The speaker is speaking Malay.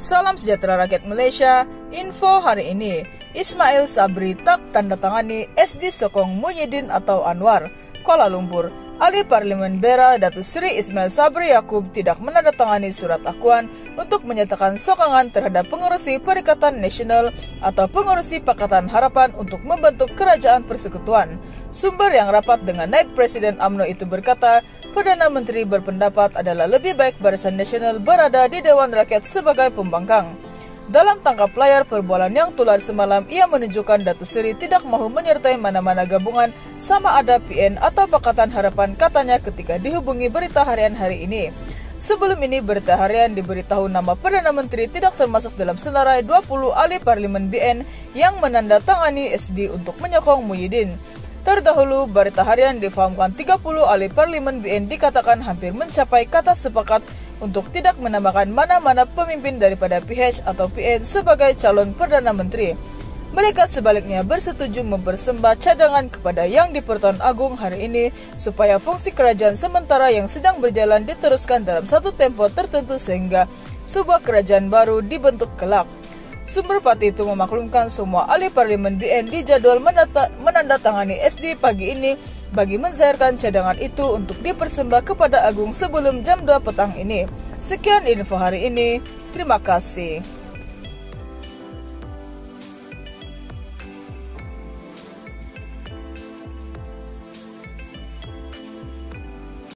Salam sejahtera rakyat Malaysia. Info hari ini, Ismail Sabri tak tanda tangani SD Sokong Muhyiddin atau Anwar. Kuala Lumpur, Ahli Parlimen Bera Datuk Seri Ismail Sabri Yaakob tidak menandatangani surat akuan untuk menyatakan sokongan terhadap pengurusi Perikatan Nasional atau pengurusi Pakatan Harapan untuk membentuk kerajaan persekutuan. Sumber yang rapat dengan Naib Presiden UMNO itu berkata, Perdana Menteri berpendapat adalah lebih baik Barisan Nasional berada di Dewan Rakyat sebagai pembangkang. Dalam tangkap layar perbualan yang tular semalam, ia menunjukkan Datuk Seri tidak mahu menyertai mana-mana gabungan sama ada PN atau Pakatan Harapan katanya ketika dihubungi Berita Harian hari ini. Sebelum ini Berita Harian diberitahu nama Perdana Menteri tidak termasuk dalam senarai 20 ahli parlimen BN yang menandatangani SD untuk menyokong Muhyiddin. Terdahulu, Berita Harian difahamkan 30 ahli parlimen BN dikatakan hampir mencapai kata sepakat untuk tidak menambahkan mana-mana pemimpin daripada PH atau PN sebagai calon Perdana Menteri. Mereka sebaliknya bersetuju mempersembah cadangan kepada Yang di-Pertuan Agong hari ini supaya fungsi kerajaan sementara yang sedang berjalan diteruskan dalam satu tempo tertentu sehingga sebuah kerajaan baru dibentuk kelak. Sumber parti itu memaklumkan semua ahli parlimen BN dijadwal menandatangani SD pagi ini bagi menzahirkan cadangan itu untuk dipersembah kepada Agung sebelum jam 2 petang ini. Sekian info hari ini. Terima kasih.